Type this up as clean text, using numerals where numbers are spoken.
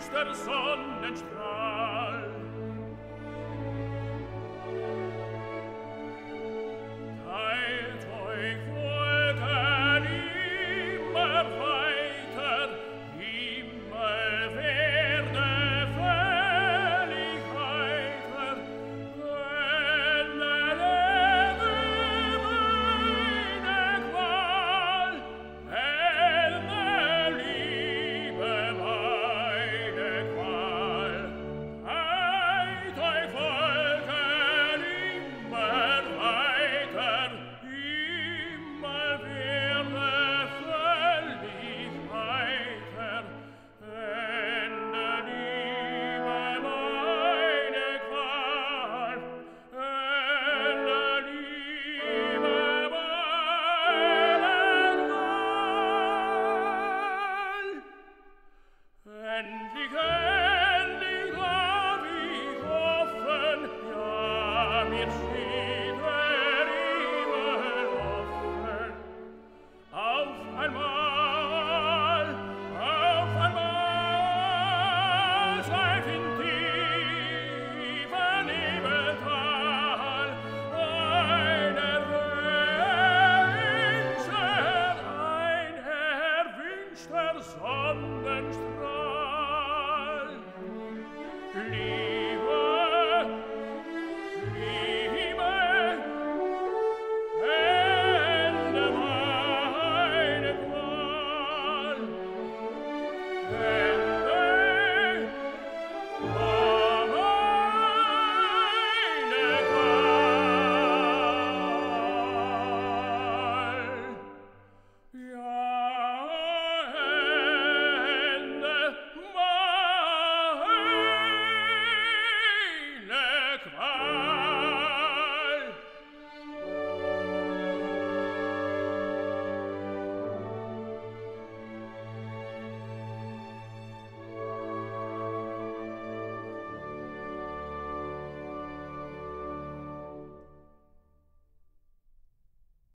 erwünschter Sonnenstrahl. Teilt euch Wolken immer weiter, Himmel werde völlig heiter, Hölle lebe meine Qual, Hölle liebe meine Qual. Teilt euch Wolken immer weiter, Himmel werde völlig heiter, Ende liebe meine Qual, Ende liebe meine Qual. Endlich, endlich hab ich hoffen, ja, mir steht der Himmel offen. Auf einmal schweif in tiefer Nebeltal ein erwünschter Sonnenstrahl. Liebe, Ende meine Qual,